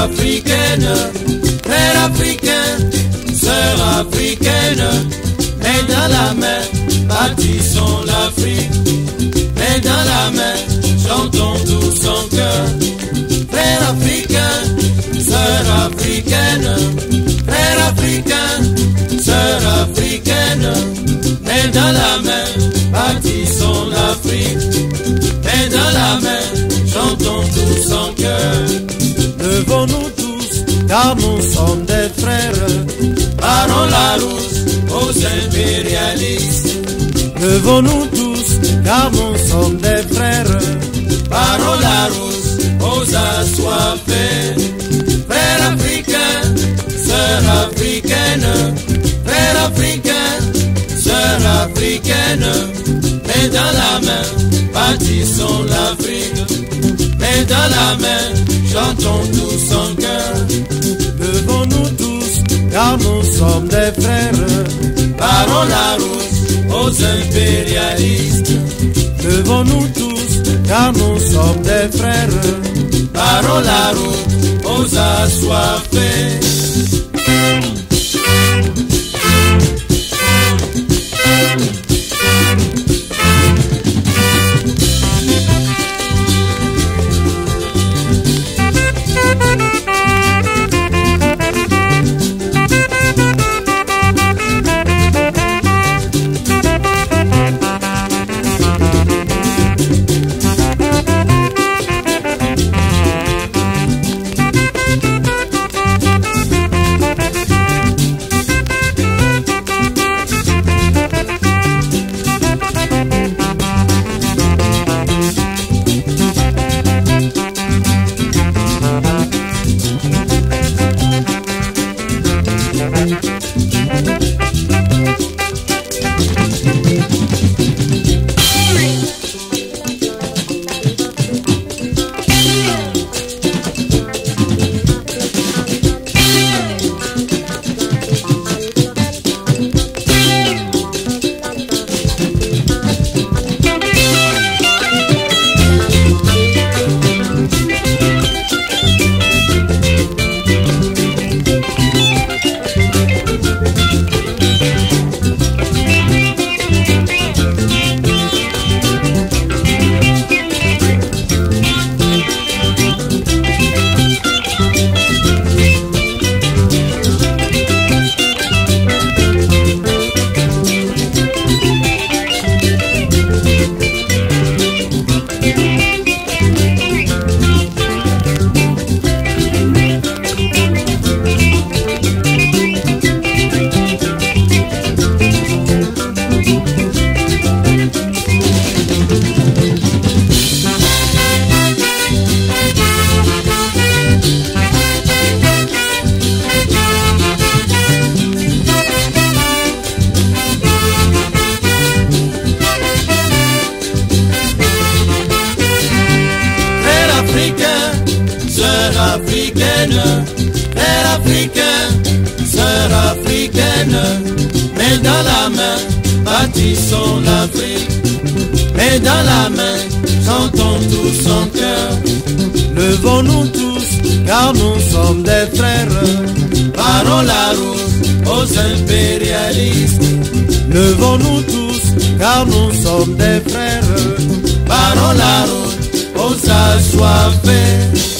africaine, frères africains, sœurs africaines, main dans la main, bâtissons l'Afrique. Main dans la main, chantons tous son cœur. Frères africains, sœurs africaines, frères africains, sœurs africaines, main dans la main, bâtissons l'Afrique. Main dans la main, chantons tous en cœur. Levons-nous tous, car nous sommes des frères. Parons la rousse aux impérialistes. Levons-nous tous, car nous sommes des frères. Parons la rousse aux assoiffés. Frères africains, sœurs africaines, frères africains, sœurs africaines, main dans la main, bâtissons l'Afrique. Main dans la main, chantons tous en cœur. Levons-nous tous, car nous sommes des frères. Parons la rousse aux impérialistes. Levons-nous tous, car nous sommes des frères. Parons la route aux assoiffés. Frères africains, sœurs africaines, main dans la main, bâtissons l'Afrique. Main dans la main, chantons tous en cœur. Levons-nous tous, car nous sommes des frères. Parons la route aux impérialistes. Levons-nous tous, car nous sommes des frères. Parons la route aux assoiffés.